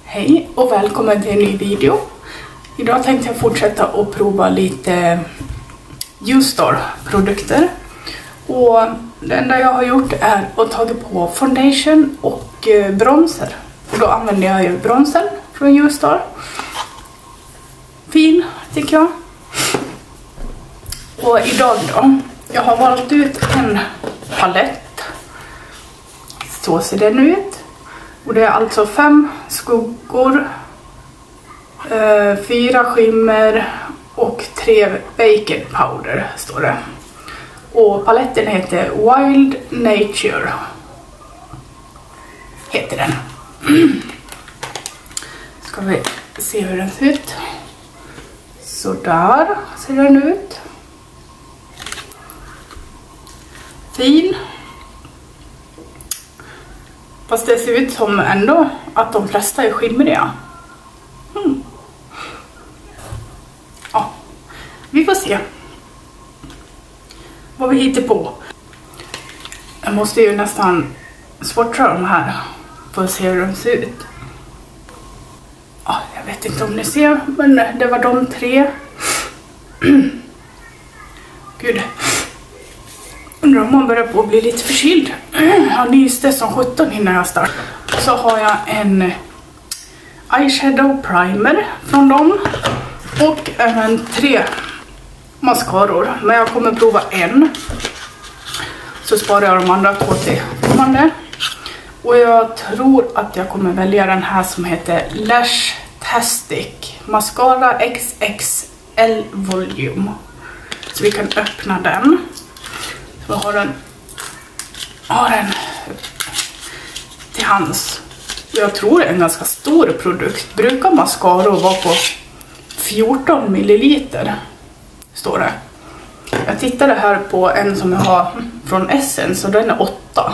Hej och välkommen till en ny video. Idag tänkte jag fortsätta att prova lite Youthstore produkter. Och det enda jag har gjort är att ta på foundation och bronzer. Och då använder jag ju bronzer från Youthstore. Fin tycker jag. Och idag då, jag har valt ut en palett. Så ser den ut. Och det är alltså 5 skuggor, 4 skimmer och 3 bacon powder står det. Och paletten heter Wild Nature. Heter den. Ska vi se hur den ser ut. Så där ser den ut. Fin. Fast det ser ut som ändå att de flesta är skimriga. Ja, vi får se vad vi hittar på. Jag måste ju nästan swatcha de här för att se hur de ser ut. Ja, jag vet inte om ni ser, men det var de 3. Gud. Undrar om man börjar på att bli lite förkyld. Jag nyste som 17 innan jag startade. Så har jag en eyeshadow primer från dem. Och även 3 mascaror. Men jag kommer prova en. Så sparar jag de andra 2 till kommande. Och jag tror att jag kommer välja den här som heter Lashtastic Mascara XXL Volume. Så vi kan öppna den. Jag har den till hands. Jag tror det är en ganska stor produkt. Brukar mascara vara på 14 milliliter, står det. Jag tittade här på en som jag har från Essence och den är 8.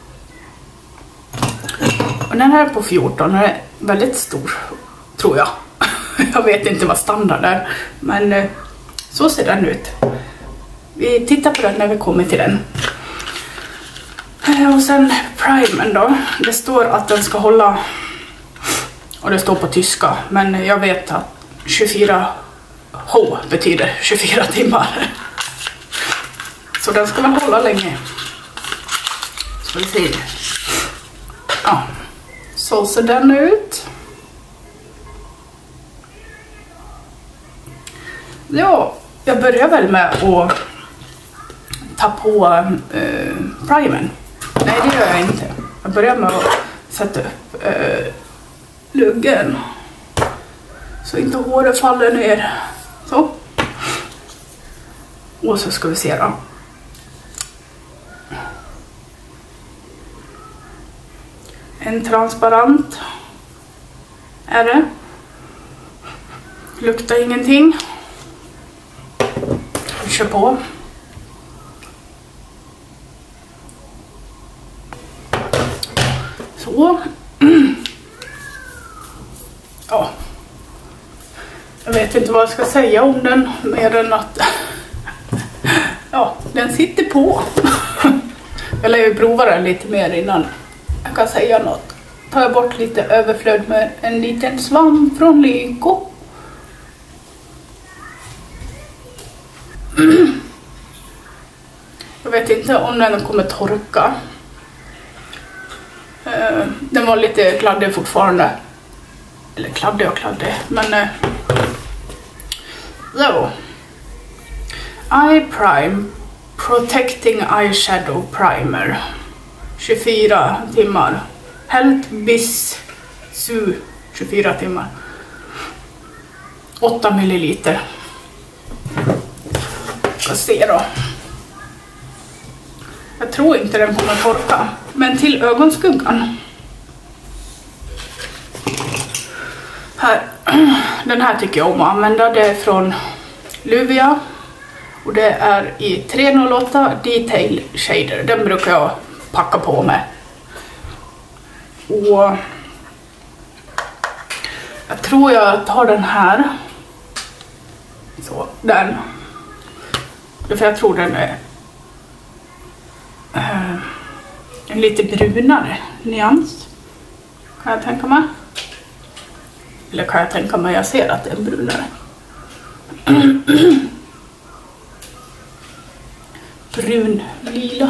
Och den här är på 14 och är väldigt stor, tror jag. Jag vet inte vad standard är, men så ser den ut. Vi tittar på den när vi kommer till den. Och sen primern då. Det står att den ska hålla, och det står på tyska, men jag vet att 24H betyder 24 timmar. Så den ska väl hålla länge. Så vi ser. Ja, så ser den ut. Ja, jag börjar väl med att ta på primern. Nej, det gör jag inte. Jag börjar med att sätta upp luggen. Så inte håret faller ner. Så. Och så ska vi se då. En transparent är det. Luktar ingenting. Vi kör på. Så. Ja. Jag vet inte vad jag ska säga om den, mer än att ja, den sitter på. Jag lär ju prova den lite mer innan jag kan säga något. Tar jag bort lite överflöd med en liten svamp från Lyko. Jag vet inte om den kommer torka. Den var lite kladdig fortfarande. Eller kladdig och kladdig. Men så. Eye Prime Protecting Eyeshadow Primer. 24 timmar. Health Bis Su 24 timmar. 8 milliliter. Ska se då. Jag tror inte den kommer torka. Men till ögonskuggan. Här. Den här tycker jag om att använda. Det är från Luvia. Och det är i 308 Detail Shader. Den brukar jag packa på med. Och jag tror jag tar den här. Så, den. För jag tror den är en lite brunare nyans. Kan jag tänka mig. Eller kan jag tänka mig, jag ser att det är brunare. Brun, lila.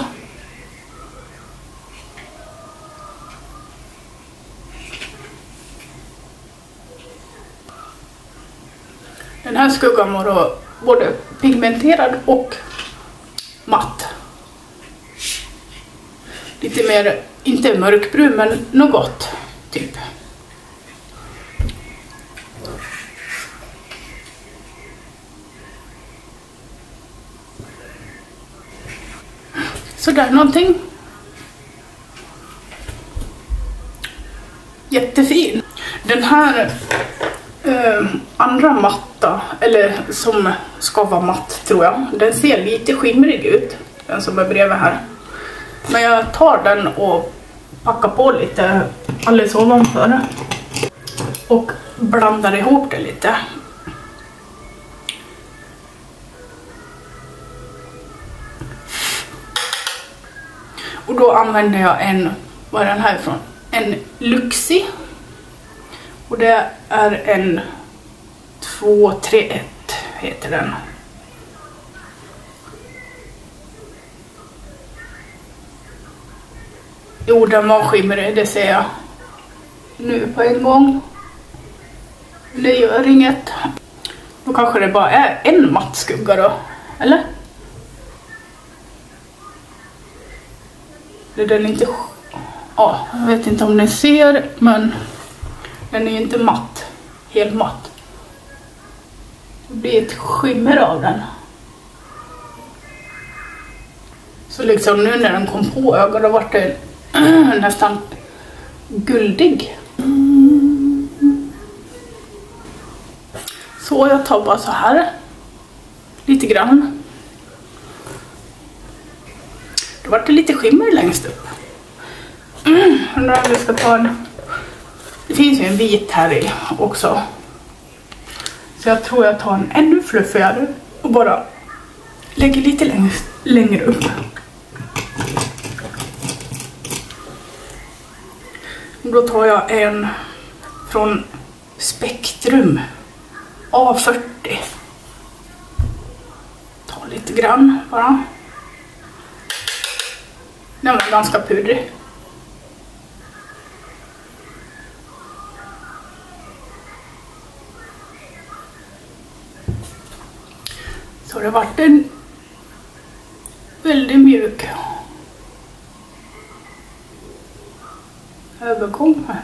Den här skuggan var då både pigmenterad och matt. Lite mer, inte mörkbrun men något typ. Så där någonting. Jättefin. Den här andra matta, eller som ska vara matt tror jag, den ser lite skimrig ut, den som är bredvid här. Men jag tar den och packar på lite alldeles ovanför och blandar ihop det lite. Och då använder jag en, vad är den här ifrån? En Luxi. Och det är en 231 heter den. Jo, den var skimrig, det ser jag nu på en gång. Det gör inget. Då kanske det bara är en matt skugga då, eller? Det är den inte... Ja, jag vet inte om ni ser, men den är ju inte matt. Helt matt. Det blir ett skimmer av den. Så liksom nu när den kom på ögonen, då var det nästan guldig. Så jag tar bara så här. Lite grann. Då var det lite skimmer längst upp. Undrar om vi ska ta en... Det finns ju en vit här i också. Så jag tror jag tar en ännu fluffigare och bara lägger lite längre upp. Då tar jag en från Spektrum A40. Ta lite grann bara. Den var ganska pudrig. Så det vart en väldigt mjuk övergång här.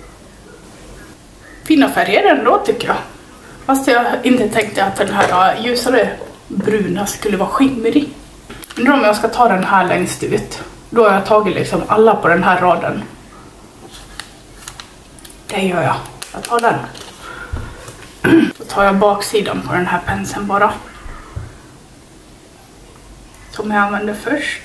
Fina färger ändå tycker jag. Fast jag inte tänkte att den här ljusare bruna skulle vara skimrig. Undrar om jag ska ta den här längst ut. Då har jag tagit liksom alla på den här raden. Det gör jag. Jag tar den. Så tar jag baksidan på den här penseln bara. Som jag använder först.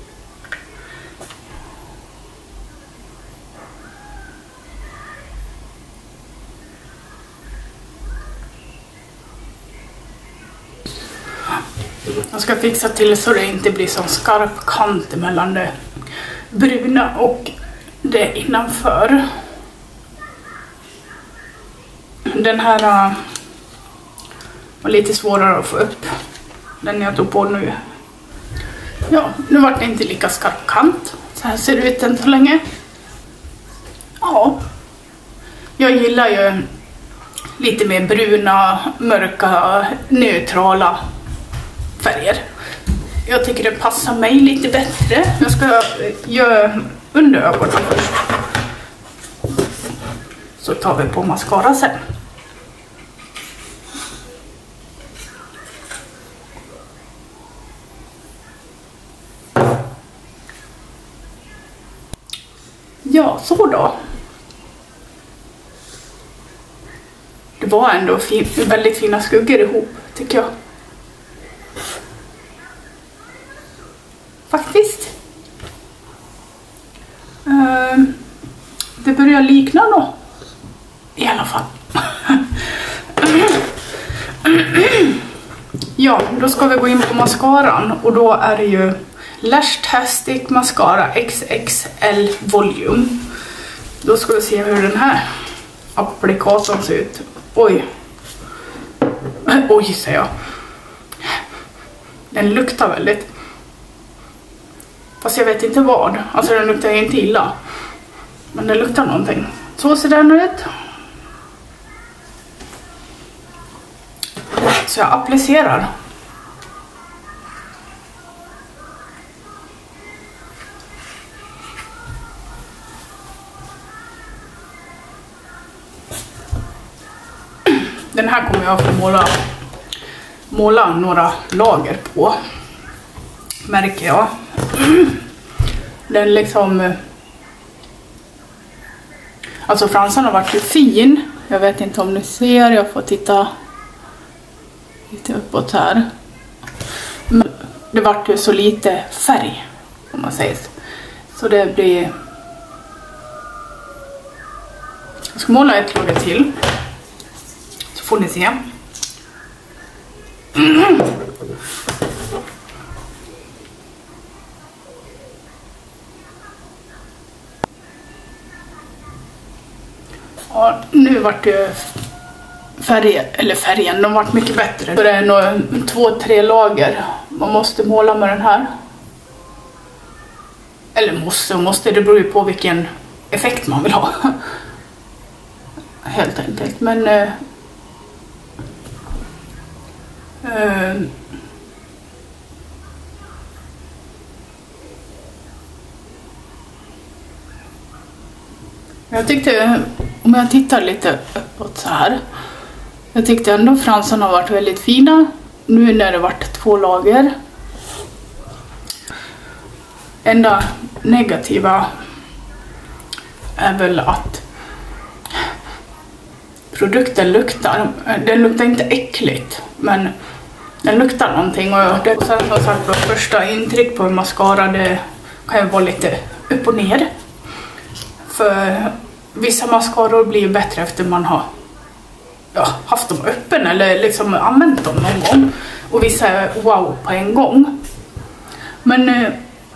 Jag ska fixa till så det inte blir så skarp kant mellan det bruna och det innanför. Den här var lite svårare att få upp. Den jag tog på nu. Ja, nu var det inte lika skarp kant. Så här ser det ut än så länge. Ja. Jag gillar ju lite mer bruna, mörka, neutrala färger. Jag tycker det passar mig lite bättre. Jag ska göra under ögonen först. Så tar vi på mascara sen. Ja, så då. Det var ändå väldigt fina skuggor ihop, tycker jag. Faktiskt. Det börjar likna då. I alla fall. Ja, då ska vi gå in på mascaran. Och då är det ju Lashtastic Mascara XXL Volume. Då ska vi se hur den här applikatorn ser ut. Oj. Oj, säger jag. Den luktar väldigt. Fast jag vet inte vad. Alltså den luktar inte illa. Men det luktar någonting. Så ser den ut. Så jag applicerar. Den här kommer jag att få måla några lager på. Märker jag. Den liksom... Alltså fransen har varit fin. Jag vet inte om ni ser. Jag får titta lite uppåt här. Men det vart ju så lite färg, om man säger. Så det blir... Jag ska måla ett lager till. Så får ni se. Ja, nu vart det färgen, de vart mycket bättre. Så det är nog 2-3 lager. Man måste måla med den här. Eller måste, det beror ju på vilken effekt man vill ha. Helt enkelt, men... jag tyckte, om jag tittar lite uppåt så här, jag tyckte ändå fransarna har varit väldigt fina. Nu när det varit 2 lager. Enda negativa är väl att produkten luktar. Den luktar inte äckligt, men den luktar någonting. Och det sen som sagt, första intryck på en mascara, det kan ju vara lite upp och ner. För vissa mascaror blir bättre efter man har haft dem öppen eller liksom använt dem någon gång. Och vissa är wow på en gång. Men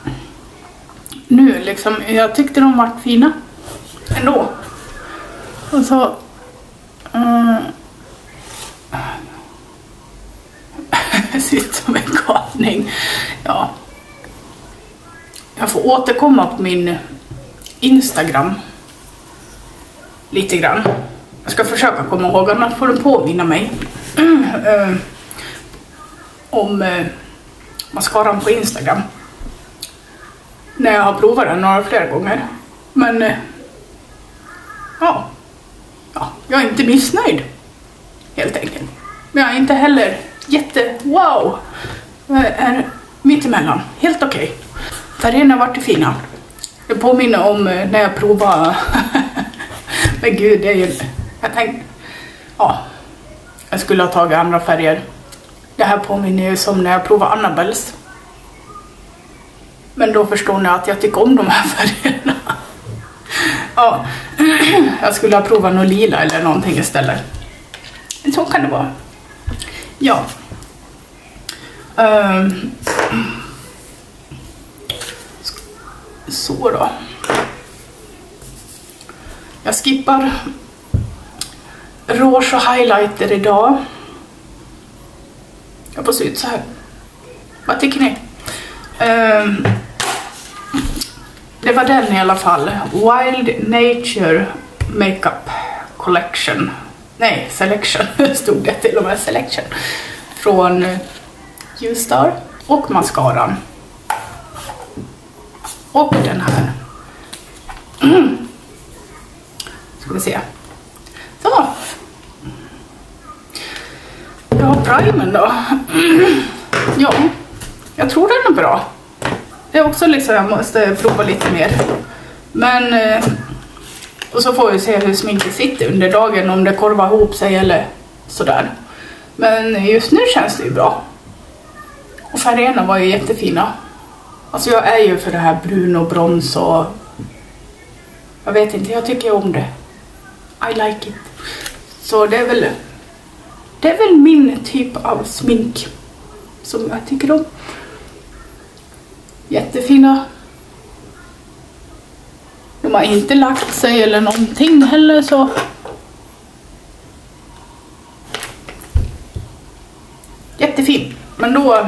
nu liksom, jag tyckte de var fina ändå. Och så... sitter som en galning. Ja. Jag får återkomma på min Instagram lite grann. Jag ska försöka komma ihåg, annars får du påminna mig om mascaran på Instagram. När jag har provat den några flera gånger. Men ja, jag är inte missnöjd helt enkelt. Men jag är inte heller wow. Jag är mittemellan, helt okej. Färgerna har varit fina. Det påminner om när jag provade. Men gud, det är ju... Jag tänkte... jag skulle ha tagit andra färger. Det här påminner ju som när jag provade Annabelles. Men då förstår ni att jag tycker om de här färgerna. Ja, jag skulle ha provat något lila eller någonting istället. Så kan det vara. Ja. Så då. Jag skippar rouge och highlighter idag. Jag får se ut så här. Vad tycker ni? Det var den i alla fall. Wild Nature Makeup Collection. Nej, Selection stod det till och med. Selection. Från Q-Star. Och mascaran. Och den här. Ska vi se. Så. Ja, primern då. Ja, jag tror den är bra. Det är också liksom, jag måste prova lite mer. Men, och så får vi se hur sminket sitter under dagen. Om det korvar ihop sig eller sådär. Men just nu känns det ju bra. Och färgerna var ju jättefina. Alltså jag är ju för det här brun och brons och... Jag vet inte, jag tycker om det. I like it. Så det är väl min typ av smink som jag tycker om. Jättefina. De har inte lagt sig eller någonting heller, så Men då,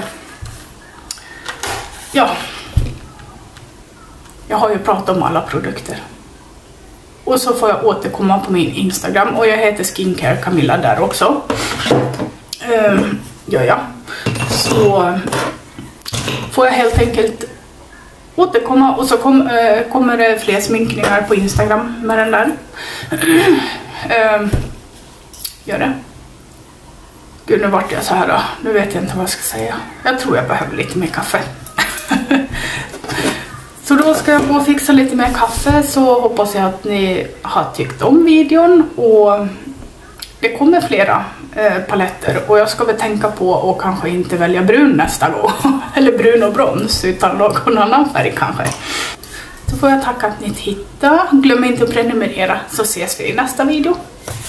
ja, jag har ju pratat om alla produkter. Och så får jag återkomma på min Instagram. Och jag heter Skincare Camilla där också. Ja. Så får jag helt enkelt återkomma. Och så kommer det fler sminkningar på Instagram med den där. Gör det. Gud, nu vart jag så här då. Nu vet jag inte vad jag ska säga. Jag tror jag behöver lite mer kaffe. Så då ska jag gå och fixa lite mer kaffe, så hoppas jag att ni har tyckt om videon. Och det kommer flera paletter, och jag ska väl tänka på att kanske inte välja brun nästa gång. Eller brun och brons, utan någon annan färg kanske. Så får jag tacka att ni tittade. Glöm inte att prenumerera, så ses vi i nästa video.